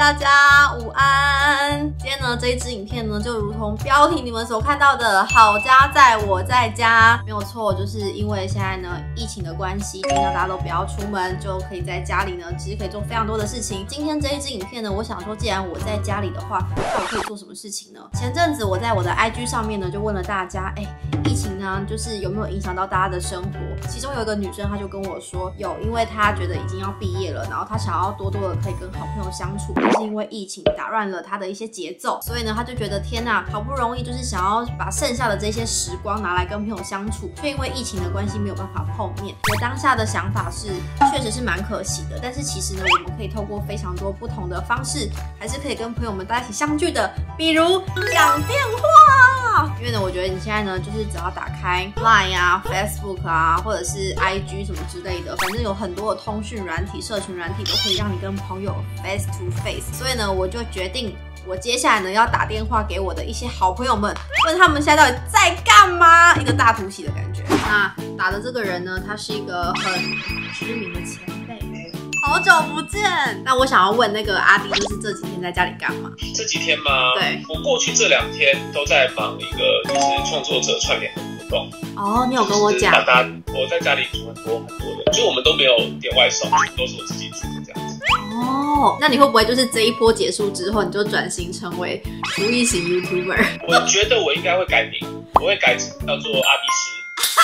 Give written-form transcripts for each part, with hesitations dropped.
大家午安。今天呢，这一支影片呢，就如同标题你们所看到的，好家在我在家，没有错，就是因为现在呢疫情的关系，尽量大家都不要出门，就可以在家里呢，其实可以做非常多的事情。今天这一支影片呢，我想说，既然我在家里的话，那我可以做什么事情呢？前阵子我在我的 IG 上面呢，就问了大家，疫情呢，就是有没有影响到大家的生活？其中有一个女生，她就跟我说，有，因为她觉得已经要毕业了，然后她想要多多的可以跟好朋友相处，但是因为疫情打乱了她的一些节奏，所以呢，她就觉得天哪，好不容易就是想要把剩下的这些时光拿来跟朋友相处，却因为疫情的关系没有办法碰面。我当下的想法是，确实是蛮可惜的，但是其实呢，我们可以透过非常多不同的方式，还是可以跟朋友们大家一起相聚的，比如讲电话。因为呢，我觉得你现在呢，就是只要打开 Line 啊、Facebook 啊，或者是 IG 什么之类的，反正有很多的通讯软体、社群软体都可以让你跟朋友 face to face。所以呢，我就决定，我接下来呢要打电话给我的一些好朋友们，问他们现在到底在干嘛，一个大突袭的感觉。那打的这个人呢，他是一个很知名的前辈。好久不见，那我想要问那个阿迪，就是这几天在家里干嘛？ 这几天吗？ 对， 我过去这2天都在忙一个就是创作者串联的活动。 哦，你有跟我讲。 我在家里煮很多的，就我们都没有点外送，都是我自己煮这样子。 哦，那你会不会就是这一波结束之后，你就转型成为厨艺型 YouTuber？ 我觉得我应该会改名，我会改成叫做阿迪师。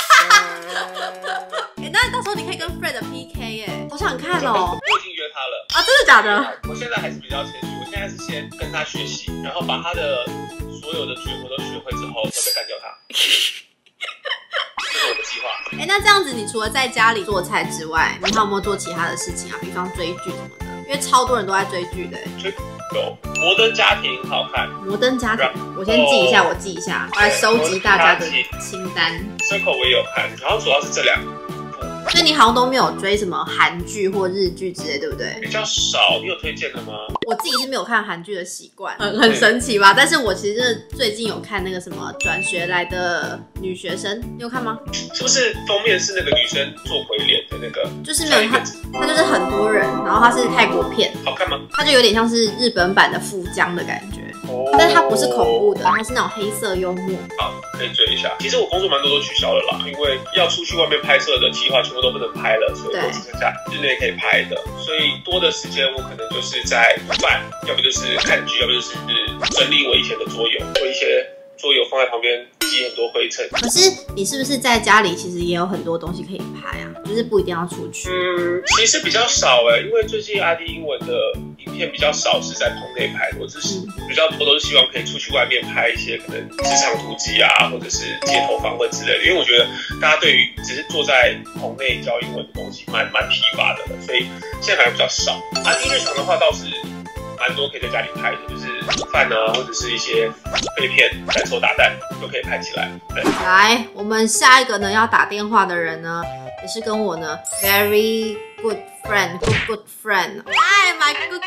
那到时候你可以跟 Fred PK 耶，好想看哦。 我已经约他了啊，真的假的？ 我现在还是比较谦虚，我现在是先跟他学习，然后把他的所有的绝活都学会之后，再干掉他。这是我的计划。 那这样子，你除了在家里做菜之外，你还有没有做其他的事情啊？比方追剧什么的，因为超多人都在追剧的。 有摩登家庭好看， 摩登家庭，我先记一下，我来收集大家的清单。 Circle 我也有看，然后主要是这2部。 所以你好像都没有追什么韩剧或日剧之类，对不对？ 比较少，你有推荐的吗？ 我自己是没有看韩剧的习惯，很神奇吧？但是我其实最近有看那个什么转学来的女学生，你有看吗？ 是不是封面是那个女生做鬼脸的那个？ 就是没有它就是很多人，然后它是泰国片， 好看吗？ 它就有点像是日本版的富江的感觉。但是它不是恐怖的，它是那种黑色幽默。 好，可以追一下。其实我工作蛮多都取消了啦，因为要出去外面拍摄的计划全部都不能拍了，所以我只剩下日内可以拍的。所以多的时间我可能就是在煮饭，要不就是看剧，要不就是整理我以前的桌游，我一些桌游放在旁边积很多灰尘。 可是你是不是在家里其实也有很多东西可以拍啊？就是不一定要出去。 其实比较少因为最近阿迪英文的影片比较少是在棚内拍的，我只是比较多都是希望可以出去外面拍一些可能职场突击啊，或者是街头访问之类的。因为我觉得大家对于只是坐在棚内教英文的东西蛮疲乏的了，所以现在反而比较少。阿迪日常的话倒是蛮多可以在家里拍的，就是饭啊，或者是一些废片、燃手打蛋都可以拍起来。对， 来，我们下一个呢要打电话的人呢，也是跟我呢 very good friend，good friend。Hi，my good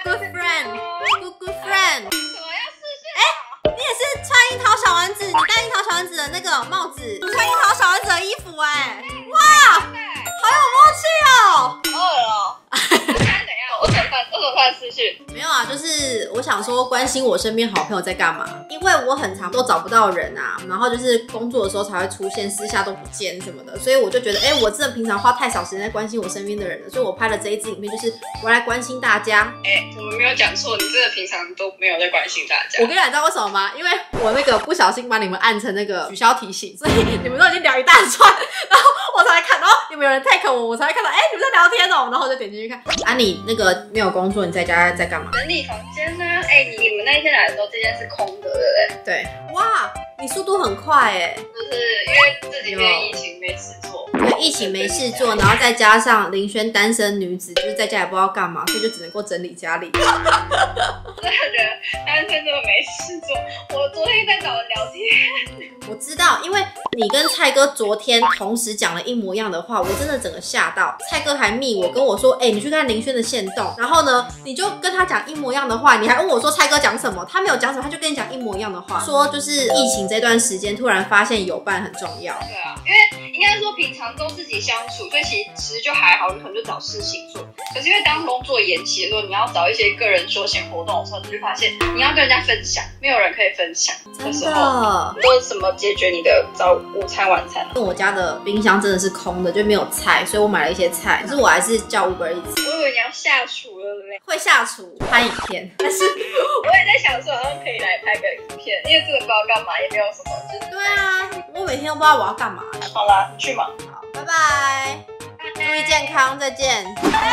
friend。 什么要视讯？ 你也是穿樱桃小丸子，你戴樱桃小丸子的那个帽子，穿樱桃小丸子的衣服哇，好有默契哦。 好恶哦。怎样？我怎么看视讯？ 没有啊，就是我想说关心我身边好朋友在干嘛，因为我很常都找不到人啊，然后就是工作的时候才会出现，私下都不见什么的，所以我就觉得，我真的平常花太少时间在关心我身边的人了，所以我拍了这一支影片，就是我来关心大家。 怎么没有讲错？你真的平常都没有在关心大家。 我跟你讲，你知道为什么吗？因为我那个不小心把你们按成那个取消提醒，所以你们都已经聊一大串，然后我才看，然后有没有人 tag 我才会看到，你们在聊天哦，然后我就点进去看。啊，你那个没有工作，你在家在干嘛？ 整理房间呢？你们那一天来的时候，这间是空的，对不对？ 对。哇，你速度很快就是因为这几天疫情没事做。 对，疫情没事做，然后再加上林轩单身女子，就是在家也不知道干嘛，所以就只能够整理家里。 真的觉得单身真的没事做。我昨天在找人聊天。 我知道，因为你跟蔡哥昨天同时讲了一模一样的话，我真的整个吓到。蔡哥还密我跟我说，你去看林轩的限动，然后呢，你就跟他讲一模一样的话，你还问我说蔡哥讲什么，他没有讲什么，他就跟你讲一模一样的话，说就是疫情这段时间突然发现有伴很重要。 对啊，因为应该说平常都自己相处，所以其实就还好，你可能就找事情做。可是因为当工作延期的时候，你要找一些个人休闲活动的时候，你就发现你要跟人家分享，没有人可以分享的时候，你都怎么解决你的午餐晚餐？ 我家的冰箱真的是空的，就没有菜，所以我买了一些菜，可是我还是叫 Uber Eats。 我以为你要下厨了嘞， 会下厨拍影片，但是我也在想说，好像可以来拍个影片，因为真的不知道干嘛，也没有什么，就是对啊，我每天都不知道我要干嘛。 好啦，你去忙。 好，拜拜，注意健康，再见。 干嘛？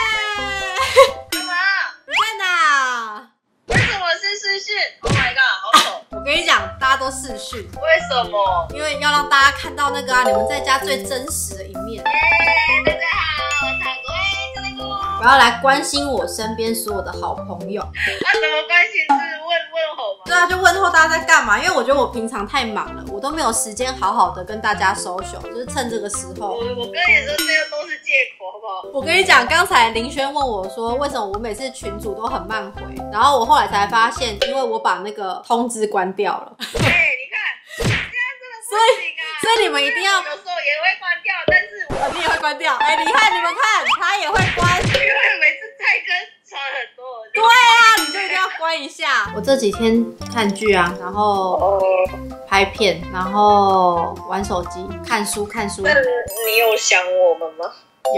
在哪？ 为什么是视讯 ？Oh my god， 好丑！ 我跟你讲，大家都视讯， 为什么？ 因为要让大家看到那个你们在家最真实的一面。 大家好，我是鬼子姑。 我要来关心我身边所有的好朋友。 什么关系是问候吗？ 对啊，就问候大家在干嘛？因为我觉得我平常太忙了，我都没有时间好好的跟大家 social， 就是趁这个时候。 我跟你说，这个都是借口，好不好？ 我跟你讲，刚才林轩问我说，为什么我每次群组都很慢回，然后我后来才发现，因为我把那个通知关掉了。 你看，这样真的不行啊！ 所以你们一定要， 有时候也会关掉，但是你也会关掉。你看，你们看，他也会关， 因为每次菜根传很多。 对啊，你就一定要关一下。我这几天看剧啊，然后拍片，然后玩手机，看书。 那你有想我们吗？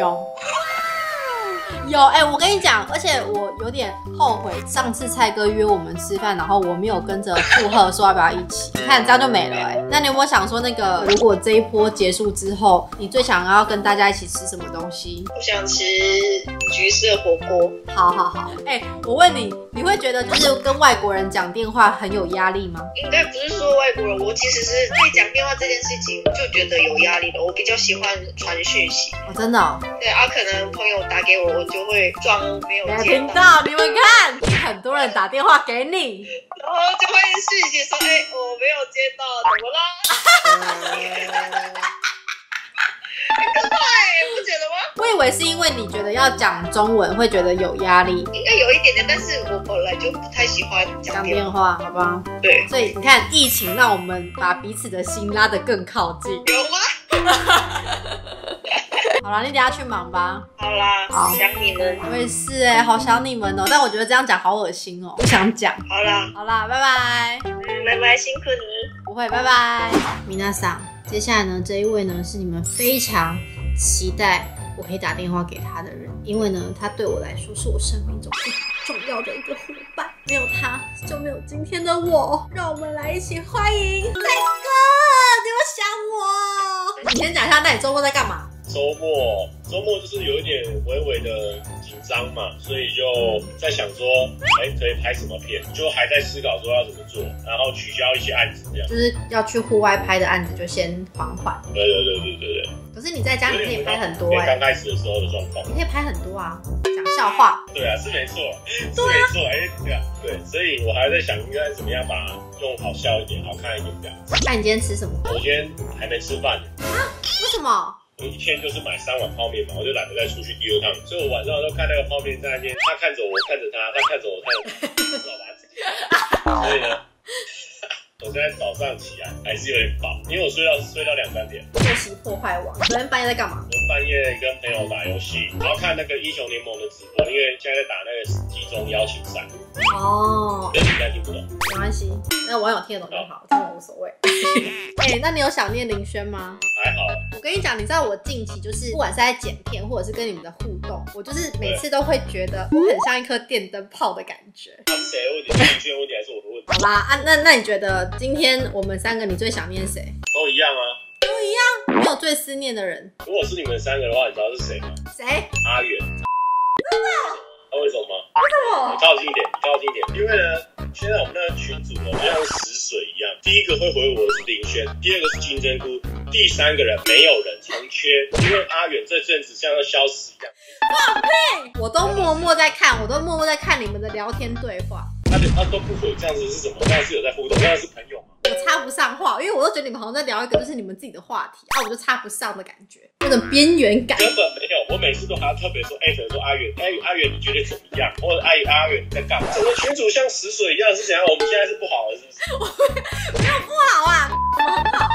有，我跟你讲，而且我有点后悔，上次蔡哥约我们吃饭，然后我没有跟着附和说要不要一起，你看这样就没了那你有没有想说，那个如果这一波结束之后，你最想要跟大家一起吃什么东西？ 我想吃橘色火锅。 好，我问你，你会觉得就是跟外国人讲电话很有压力吗？ 应该不是说外国人，我其实是对讲电话这件事情就觉得有压力的，我比较喜欢传讯息。 真的对啊，可能朋友打给我，我就会装没有接听到。你们看，很多人打电话给你， 然后就会讯息说，我没有接到，怎么了？很可怕不觉得吗？ 我以为是因为你觉得要讲中文会觉得有压力， 应该有一点点，但是我本来就不太喜欢讲电话， 好吧？ 对， 所以你看，疫情让我们把彼此的心拉得更靠近。 有吗？ 好啦，你等一下去忙吧。 好啦，好想你们。 我也是好想你们哦。但我觉得这样讲好恶心哦，不想讲。 好啦， 拜拜。 拜拜，辛苦你。 不会，拜拜。皆さん，接下来呢，这一位呢是你们非常期待我可以打电话给他的人，因为呢，他对我来说是我生命中最重要的一个伙伴，没有他就没有今天的我。让我们来一起欢迎蔡哥，你有想我？你先讲一下，那你周末在干嘛？ 周末就是有一点微微的紧张嘛，所以就在想说，可以拍什么片，就还在思考说要怎么做，然后取消一些案子这样。 就是要去户外拍的案子就先缓缓。 对。 可是你在家你可以拍很多刚开始的时候的状况， 你可以拍很多啊，讲笑话。 对啊，是没错，对啊，对，所以我还在想应该怎么样把它用好笑一点、好看一点这样。 那你今天吃什么？ 我今天还没吃饭呢。 为什么？ 我一天就是买3碗泡面嘛，我就懒得再出去第2趟，所以我晚上都看那个泡面在那边，他看着我，看着他，他看着我，看着他，知道吧？所以呢，我现在早上起来还是有点饱，因为我睡到2、3点。 作息破坏王，昨天半夜在干嘛？ 我半夜跟朋友打游戏，然后看那个英雄联盟的直播，因为现在在打那个集中邀请赛。这你应该听不懂。 没关系，那网友听得懂就好，真的无所谓。那你有想念林轩吗？ 还好。 我跟你讲，你知道我近期就是不管是在剪片，或者是跟你们的互动，我就是每次都会觉得我很像一颗电灯泡的感觉。 他是谁的问题？是林轩的问题还是我的问题？ 好啦，那你觉得今天我们3个，你最想念谁？ 都一样啊。 都一样，没有最思念的人。 如果是你们3个的话，你知道是谁吗？ 谁？ 阿远。 真的？ 为什么吗？ 为什么？ 你靠近一点。因为呢，现在我们那个群组就像死水一样，第一个会回我的是林轩，第2个是金针菇，第3个人没有人重缺，因为阿远这阵子像要消失一样。 放屁！我都默默在看，你们的聊天对话。 他都不回，这样子是什么？这样是有在互动，这样是朋友吗？ 我插不上话，因为我都觉得你们好像在聊一个就是你们自己的话题，我就插不上的感觉，有种边缘感。 根本没有，我每次都还要特别说，说阿远，你觉得怎么样？或者阿远你在干嘛？整个群主像死水一样，是怎样？我们现在是不好了，是不是？ 没有不好啊，我们很好。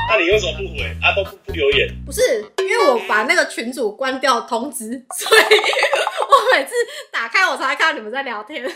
那你为什么不回啊？都不留言？ 不是，因为我把那个群组关掉通知，所以我每次打开我才会看到你们在聊天。他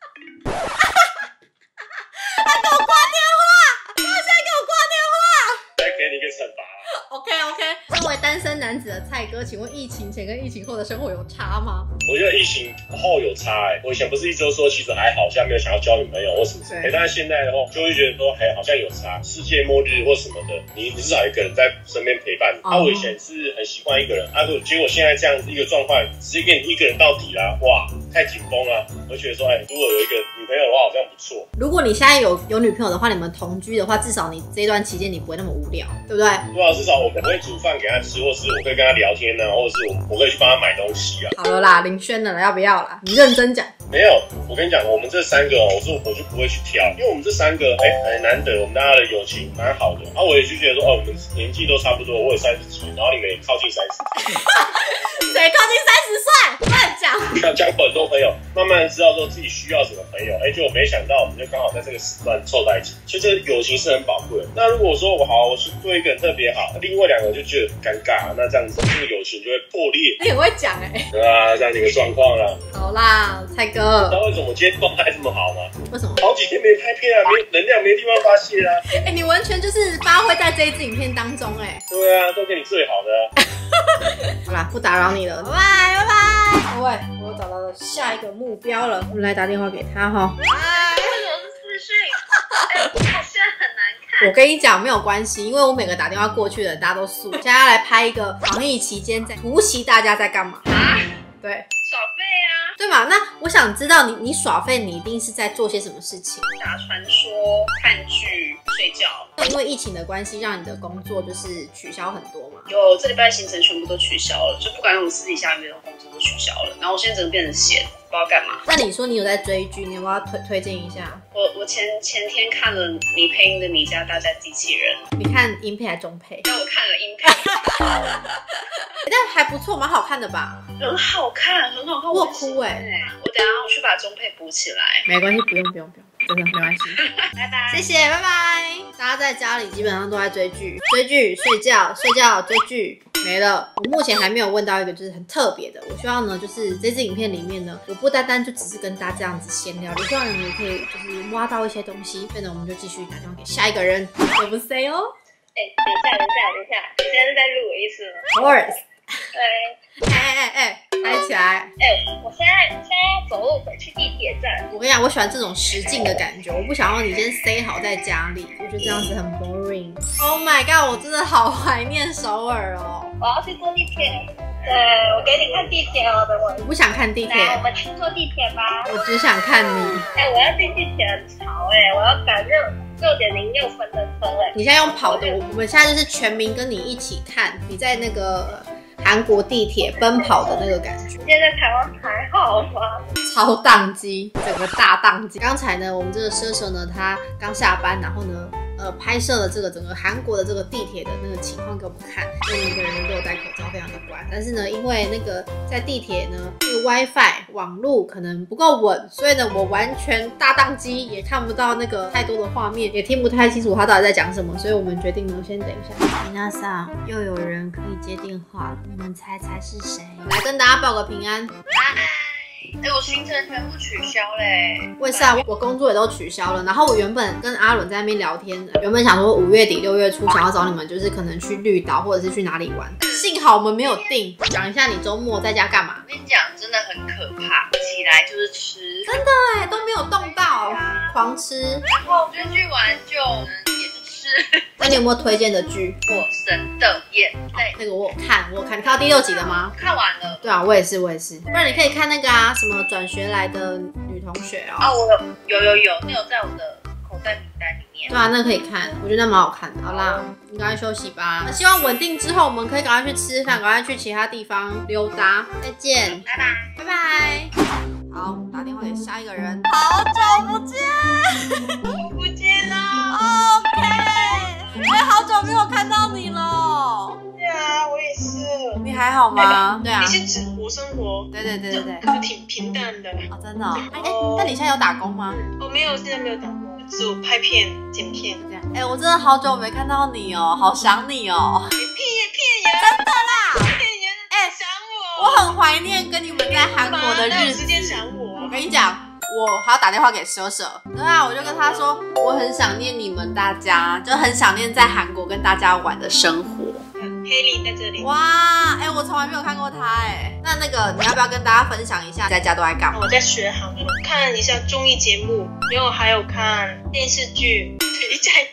给我挂电话，他现在给我挂电话， 再给你一个惩罚。 OK， 身为单身男子的蔡哥，请问疫情前跟疫情后的生活有差吗？ 我觉得疫情后有差我以前不是一直都说其实还好，现在没有想要交女朋友或什么之类的，但是现在的话就会觉得说好像有差，世界末日或什么的，你至少有一个人在身边陪伴。我以前是很习惯一个人，结果现在这样子一个状况，直接给你一个人到底啦，哇，太紧绷了。我就觉得说，如果有一个女朋友的话，好像不错。如果你现在有女朋友的话，你们同居的话，至少你这一段期间你不会那么无聊，对不对？对啊，至少我会煮饭给他吃，或是我可以跟他聊天啊，或者是我可以去帮他买东西啊。好了啦，林轩了，要不要啦？你认真讲。没有，我跟你讲，我们这三个我就不会去挑，因为我们这三个很难得，我们大家的友情蛮好的。我也就觉得说，我们年纪都差不多，我也30几，然后你们也靠近30几。谁靠近30岁？乱讲。交过很多朋友，慢慢知道说自己需要什么朋友，结果没想到我们就刚好在这个时段凑在一起，所以这友情是很宝贵的。那如果说我是对一个人特别好，另外两个就觉得尴尬，那这样子这个友情就会破裂。你很会讲对啊，这样的一个状况啦。好啦，蔡哥，你知道为什么我今天状态这么好吗？为什么？好几天没拍片啊，没能量，没地方发泄啊。你完全就是发挥在这一支影片当中对啊，都给你最好的好啦，不打扰你了，拜拜。各位，我找到了下一个目标了，我们来打电话给他哈。为什么是视讯？好像很难看。我跟你讲没有关系，因为我每个打电话过去的人大家都素。现在要来拍一个防疫期间在突袭大家在干嘛对，耍废啊，对嘛？那我想知道你耍废，你一定是在做些什么事情？打传说、看剧、睡觉。因为疫情的关系，让你的工作就是取消很多嘛？有，这礼拜行程全部都取消了，就不管我私底下没有工作都取消了。然后我现在整个变成闲，不知道干嘛。那你说你有在追剧，你要不要推荐一下？我前天看了你配音的《你家大战机器人》。你看音配还是中配？那我看了音配。但还不错，蛮好看的吧？很好看，很好看。我哭我等一下去把中配补起来。没关系，不用，真的没关系。拜拜，谢谢，拜拜。大家在家里基本上都在追剧、睡觉、追剧，没了。我目前还没有问到一个就是很特别的。我希望呢，就是这支影片里面呢，我不单单就只是跟大家这样子闲聊，我希望你们可以就是挖到一些东西。所以呢，我们就继续打电话给下一个人。我不 say 哦。等一下，你现在是在录我意思吗 ？Of course。开起来！我现在要走路回去地铁站。我跟你讲，我喜欢这种实境的感觉，我不想要你先 stay 好在家里，我觉得这样子很 boring。Oh my god， 我真的好怀念首尔哦！我要去坐地铁。对，我给你看地铁哦，等我。我不想看地铁。来，我们去坐地铁吧。我只想看你。我要进地铁很潮我要赶6:06的车你现在用跑的，我们现在就是全民跟你一起看，你在那个韩国地铁奔跑的那个感觉。现在台湾还好吗？超宕机，整个大宕机。刚才呢，我们这个奢奢呢，他刚下班，然后呢，拍摄了这个整个韩国的这个地铁的那个情况给我们看，因为每个人都有戴口罩，非常的乖。但是呢，因为那个在地铁呢，这个 WiFi 网路可能不够稳，所以呢，我完全大宕机，也看不到那个太多的画面，也听不太清楚他到底在讲什么。所以我们决定呢，先等一下。皆さん，又有人可以接电话，你们猜是谁？来跟大家报个平安。我行程全部取消嘞！为啥？我工作也都取消了。然后我原本跟阿伦在那边聊天，原本想说5月底6月初想要找你们，就是可能去绿岛或者是去哪里玩。幸好我们没有定。讲一下你周末在家干嘛？我跟你讲，真的很可怕，起来就是吃，真的都没有动到，狂吃。然后追剧完就也是吃。那你有没有推荐的剧？《火神的眼泪》那个我有看，你看到第6集了吗？看完了。对啊，我也是。不然你可以看那个什么转学来的女同学哦。我有，那有在我的口袋名单里面。对啊，那可以看，我觉得那蛮好看的。好啦，你赶快休息吧。希望稳定之后，我们可以赶快去吃饭，赶快去其他地方溜达。再见，拜拜。好，打电话给下一个人。好久不见，不见了。OK， 好久没有看到你了。对啊，我也是。你还好吗？对啊。你是指活生活？对，就挺平淡的。哦，真的。那你现在有打工吗？我没有，现在没有打工。 自我拍片、剪片这样。 哎、我真的好久没看到你哦，好想你哦。 骗人， 真的啦！ 骗人！ 哎、 想我很怀念跟你们在韩国的日子。 哪有时间想我？ 我跟你讲，我还要打电话给蛇蛇。对啊，我就跟他说，我很想念你们大家，就很想念在韩国跟大家玩的生活。 黑莉在这里。 哇，哎、我从来没有看过他哎。那个，你要不要跟大家分享一下在家都在干嘛？ 我在学韩文，看一下综艺节目，然后还有看电视剧。对，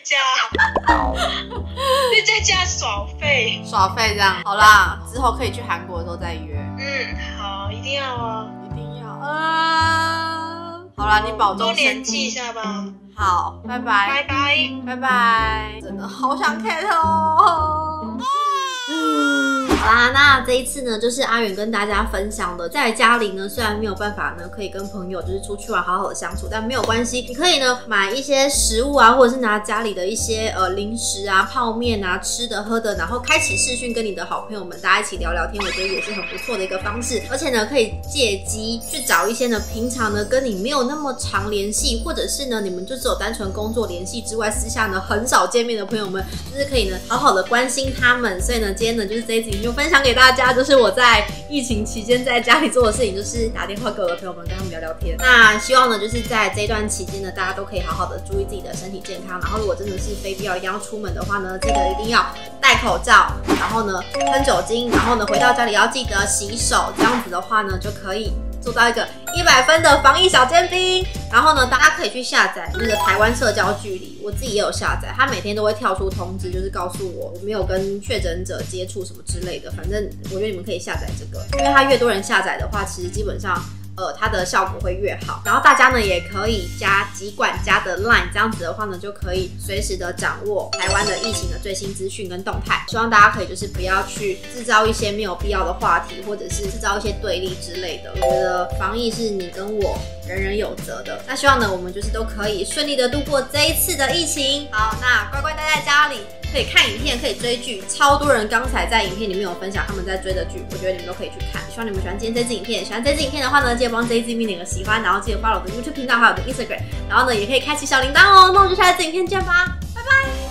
在家耍废。 耍废这样。好啦，之后可以去韩国的时候再约。 好，一定要啊， 一定要啊！好啦，你保重多身联系一体。 下吧。 好，拜拜， 拜拜。 拜拜。真的好想 Kate 哦。好啦，那这一次呢，就是阿远跟大家分享的，在家里呢，虽然没有办法呢，可以跟朋友就是出去玩好好的相处，但没有关系，你可以呢买一些食物啊，或者是拿家里的一些零食啊、泡面啊、吃的喝的，然后开启视讯跟你的好朋友们大家一起聊聊天，我觉得也是很不错的一个方式。而且呢，可以借机去找一些呢平常呢跟你没有那么常联系，或者是呢你们就只有单纯工作联系之外，私下呢很少见面的朋友们，就是可以呢好好的关心他们。所以呢，今天呢就是这一集就分享给大家，就是我在疫情期间在家里做的事情，就是打电话给我的朋友们，跟他们聊聊天。那希望呢，就是在这一段期间呢，大家都可以好好的注意自己的身体健康。然后，如果真的是非必要一定要出门的话呢，记得一定要戴口罩，然后呢喷酒精，然后呢回到家里要记得洗手。这样子的话呢，就可以做到一个100分的防疫小尖兵。然后呢，大家可以去下载那个台湾社交距离，我自己也有下载，它每天都会跳出通知，就是告诉我没有跟确诊者接触什么之类的。反正我觉得你们可以下载这个，因为它越多人下载的话，其实基本上它的效果会越好。然后大家呢也可以加疾管家的 LINE， 这样子的话呢，就可以随时的掌握台湾的疫情的最新资讯跟动态。希望大家可以就是不要去制造一些没有必要的话题，或者是制造一些对立之类的。我觉得防疫是你跟我人人有责的。那希望呢，我们就是都可以顺利的度过这一次的疫情。好，那乖乖待在家里，可以看影片，可以追剧，超多人刚才在影片里面有分享他们在追的剧，我觉得你们都可以去看。希望你们喜欢今天这支影片，喜欢这支影片的话呢，记得帮这一支影片点个喜欢，然后记得follow我的 YouTube 频道还有我的 Instagram， 然后呢也可以开启小铃铛哦。那我们就下次影片见吧，拜拜。